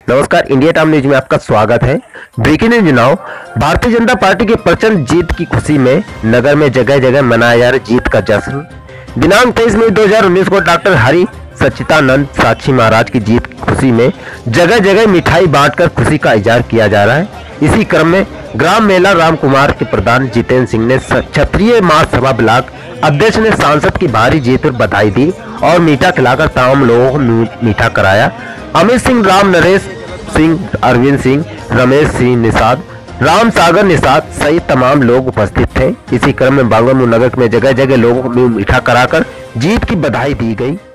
नमस्कार, India time news में आपका स्वागत है। Breaking news now. Bharatiya Janata party की प्रचंड जीत की खुशी में नगर में जगह जगह मनाया जा रहा जीत का जश्न। दिनांक 23 मई 2019 को डॉक्टर हरि सच्चिदानंद साक्षी महाराज की जीत की खुशी में जगह जगह मिठाई बांटकर खुशी का इजहार किया जा रहा है। इसी क्रम में ग्राम मेला राम कुमार के प्रधान जितेंद्र सिंह ने क्षत्रिय महासभा ब्लॉक अध्यक्ष ने सांसद की भारी जीत पर बधाई दी और मीठा खिलाकर तमाम लोगों को मीठा कराया। अमित सिंह, राम नरेश सिंह, अरविंद सिंह, रमेश सिंह निषाद, राम सागर निषाद सहित तमाम लोग उपस्थित थे। इसी क्रम में बांगरमऊ नगर में जगह जगह लोगों को मीठा कराकर जीत की बधाई दी गई।